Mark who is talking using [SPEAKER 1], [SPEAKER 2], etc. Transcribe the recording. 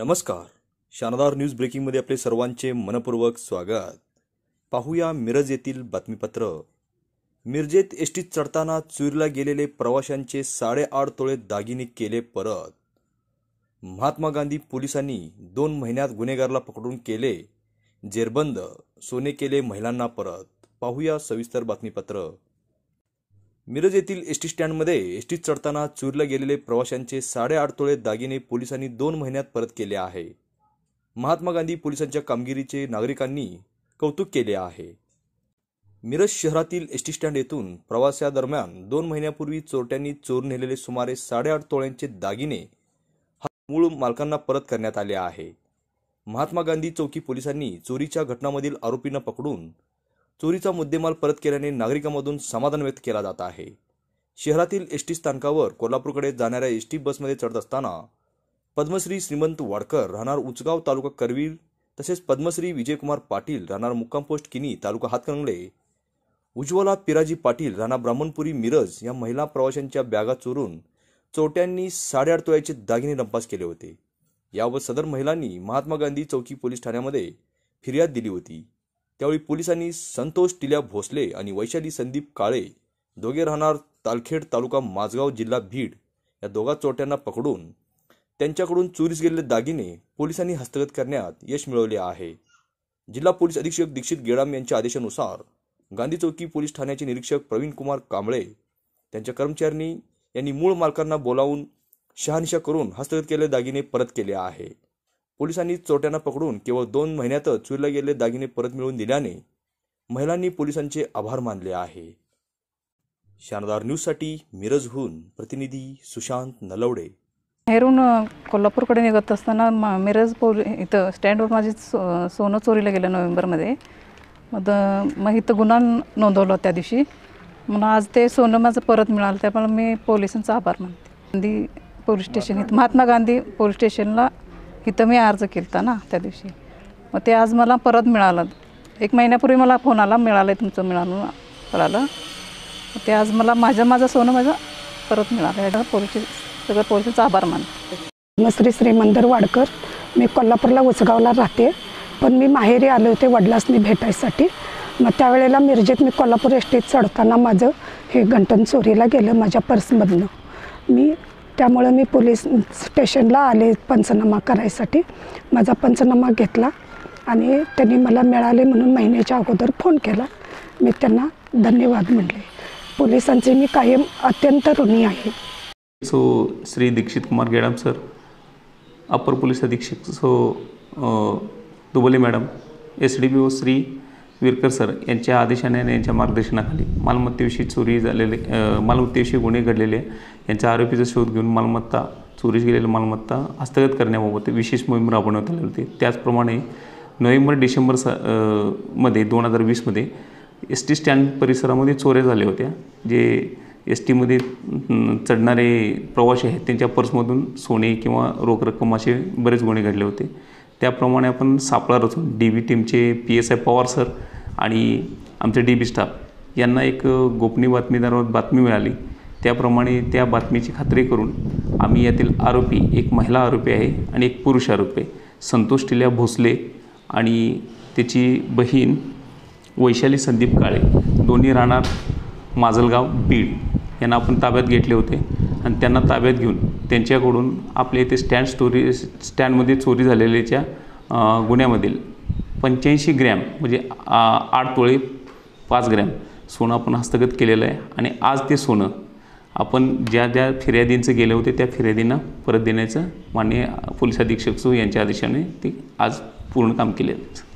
[SPEAKER 1] नमस्कार. शानदार न्यूज ब्रेकिंगमध्ये आपले सर्वांचे मनपूर्वक स्वागत. पाहूया मिरज येथील बातमीपत्र. मिरजेत एसटीत चढताना चोरीला गेलेले प्रवाशांचे 8.5 तोळे दागिने केले परत. महात्मा गांधी पोलिसांनी 2 महिन्यात गुन्हेगाराला पकडून केले जेरबंद. सोने केले महिलांना परत. पाहूया सविस्तर बातमीपत्र. मिरज येथील एसटी स्टँडमध्ये एसटीत चढताना चोरीला गेलेले प्रवाशांचे 8.5 तोळे दागिने पोलिसांनी 2 महिन्यात परत केले आहे. महात्मा गांधी पोलिसांच्या कामगिरीचे नागरिकांनी कौतुक केले आहे. मिरज शहरातील एसटी स्टँड येथून प्रवासादरम्यान 2 महिन्यापूर्वी चोरट्यांनी चोरून नेलेले सुमारे 8.5 तोळ्यांचे दागिने मूळ मालकांना परत करण्यात आले आहे. महात्मा गांधी चौकी पोलिसांनी चोरीच्या घटनांमधील आरोपींना पकडून चोरीचा मुद्देमाल परत केल्याने नागरिकांमधून समाधान व्यक्त केला जात आहे. शहरातील एसटी स्थानकावर कोल्हापूरकडे जाणाऱ्या एसटी बसमध्ये चढत असताना पद्मश्री श्रीमंत वाडकर राहणार उचगाव तालुका करवीर तसेच पद्मश्री विजयकुमार पाटील राहणार मुक्काम पोस्ट किनी तालुका हातकणंगले, उज्ज्वला पिराजी पाटील राहणार ब्राह्मणपुरी मिरज या महिला प्रवाशांच्या बॅगा चोरून चोरट्यांनी 8.5 तोळ्याचे दागिने लंपास केले होते. यावर सदर महिलांनी महात्मा गांधी चौकी पोलीस ठाण्यामध्ये फिर्याद दिली होती. त्यावेळी पोलिसांनी संतोष टिल्या भोसले आणि वैशाली संदीप काळे दोघे राहणार तालखेड तालुका माझगाव जिल्हा बीड या दोघा चोरट्यांना पकडून त्यांच्याकडून चोरीस गेलेले दागिने पोलिसांनी हस्तगत करण्यात यश मिळवले आहे. जिल्हा पोलीस अधीक्षक दीक्षित गेडाम यांच्या आदेशानुसार गांधी चौकी पोलीस ठाण्याचे निरीक्षक प्रवीण कुमार कांबळे त्यांच्या कर्मचाऱ्यांनी यांनी मूळ मालकांना बोलावून शहानिशा करून हस्तगत केलेले दागिने परत केले आहे. पोलिसांनी चोरट्यांना पकडून केवळ 2 महिन्यातच चोरीला गेलेले दागिने परत मिळवून दिल्याने महिलांनी पोलिसांचे आभार मानले आहे. शानदार न्यूजसाठी मिरजहून प्रतिनिधी सुशांत नलवडे.
[SPEAKER 2] बाहेरून कोल्हापूरकडे निघत असताना मिरज इथं स्टँडवर माझी सोनं चोरीला गेलं नोव्हेंबरमध्ये. मग इथं गुन्हा नोंदवला त्या दिवशी. मला आज ते सोनं माझं परत मिळालं, त्यामुळे मी पोलिसांचा आभार मानते. गांधी पोलीस स्टेशन इथं महात्मा गांधी पोलीस स्टेशनला इथं मी अर्ज केला ना त्या दिवशी. मग ते आज मला परत मिळालं. 1 महिन्यापूर्वी मला फोन आला, मिळालं तुमचं मिळालं कळालं. ते आज मला माझं सोनं परत मिळालं. सगळं पोलिसांचा आभार मानते.
[SPEAKER 3] पद्मश्री श्रीमंत वाडकर. मी कोल्हापूरला उचगावला राहते, पण मी माहेरी आले होते वडिलांनी भेटायसाठी. मग त्यावेळेला मिरजेत मी कोल्हापूर एसटीत चढताना माझं हे गंठण चोरीला गेलं माझ्या पर्समधनं. त्यामुळे मी पोलीस स्टेशनला आले पंचनामा करायसाठी. माझा पंचनामा घेतला आणि त्यांनी मला मिळाले म्हणून महिन्याच्या अगोदर फोन केला. मी त्यांना धन्यवाद म्हणले. पोलिसांचे मी कायम अत्यंत ऋणी आहे.
[SPEAKER 4] श्री दीक्षित कुमार गेडाम सर, अपर पोलीस अधीक्षक Dubale madam, SDPO Shri Virkar sir यांच्या आदेशाने आणि यांच्या मार्गदर्शनाखाली मालमत्तेविषयी मालमत्तेविषयी गुन्हे घडलेले यांच्या आरोपीचा शोध घेऊन चोरीस गेलेली मालमत्ता हस्तगत करण्याबाबत विशेष मोहीम राबवण्यात आली होती. त्याचप्रमाणे नोव्हेंबर-डिसेंबर मध्ये 2020मध्ये ST स्टँड परिसरामध्ये चोऱ्या झाल्या होत्या. जे STमध्ये चढणारे प्रवासी आहेत त्यांच्या पर्समधून सोने किंवा रोख रक्कम असे बरेच गुन्हे घडले होते. त्याप्रमाणे आपण सापळा रचून DB टीमचे PSI पवार सर आणि आमचे DB स्टाफ यांना एक गोपनीय बातमीदारावर बातमी मिळाली. त्याप्रमाणे त्या बातमीची खात्री करून आम्ही यातील आरोपी, एक महिला आरोपी आहे आणि एक पुरुष आरोपी आहे, संतोष टिल्या भोसले आणि त्याची बहीण वैशाली संदीप काळे, दोन्ही राहणार माजलगाव बीड यांना आपण ताब्यात घेतले होते. आणि त्यांना ताब्यात घेऊन त्यांच्याकडून आपल्या इथे स्टँडमध्ये चोरी झालेल्याच्या गुन्ह्यामधील 85 ग्रॅम म्हणजे 8 तोळे 5 ग्रॅम सोनं आपण हस्तगत केलेलं आहे. आणि आज ते सोनं आपण ज्या फिर्यादींचं गेले होते त्या फिर्यादींना परत देण्याचं माननीय पोलीस अधीक्षक यांच्या आदेशाने ते आज पूर्ण काम केले.